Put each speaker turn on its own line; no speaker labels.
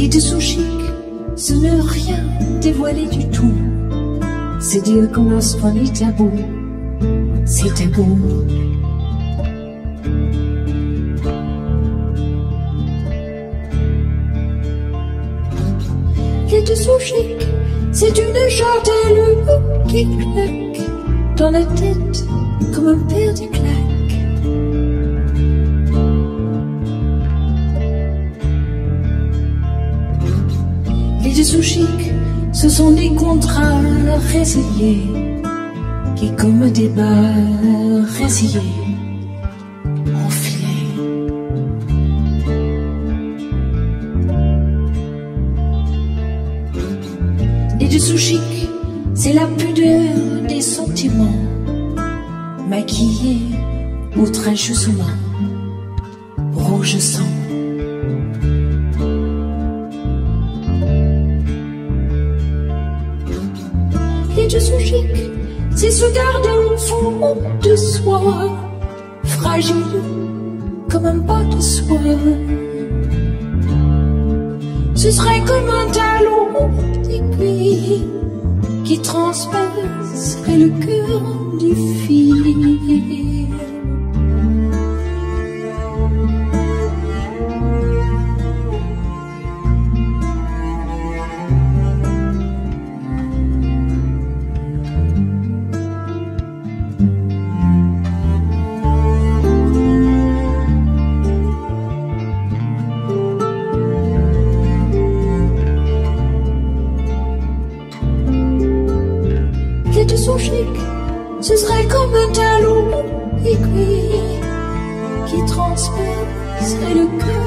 Les dessous chics, ce n'est rien dévoilé du tout. C'est dire qu'on a soin les tabous. C'est tabou. Les dessous chics, c'est une chantelure qui claque dans la tête comme un père de claque. Les dessous chics, ce sont des contrats résiliés qui comme des bas résiliés enfilés. Les dessous chics, c'est la pudeur des sentiments maquillés outrageusement, rouge sang. Les dessous chics, c'est se garder au fond de soi, fragile comme un pas de soie. Ce serait comme un talon d'aiguille qui transpercerait le cœur du fil. Les dessous chics, ce serait comme un talon aiguille qui transpercerait le cœur